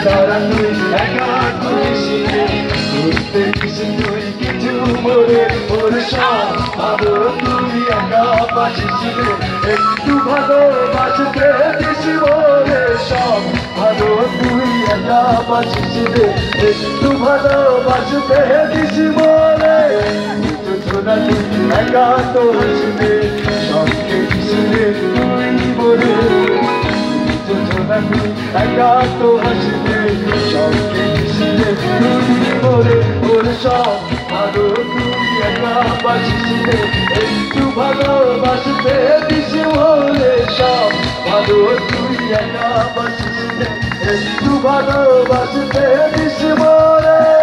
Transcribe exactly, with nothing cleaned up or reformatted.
তারা তুই একা করিসিলে বুঝতে কিছু তুই কিছু মরে ওর সব ভালো তুই একা বাসিসিলে একটু ভালোবাসতে দিস বলে সব ভালো তুই একা বাসিসিলে একটু ভালোবাসতে দিস বলে কিছু না তুই একা তো হাসিলে সবকে দিসিলে তুই বলে কিছু না তুই একা তো হাসিলে সবকে দিসিলে তুই বলে ওর সব ভালো তুই একা বাসিসিলে একটু ভালোবাসতে দিস বলে সব ভালো তুই একা বাসিসিলে একটু ভালোবাসতে দিস বলে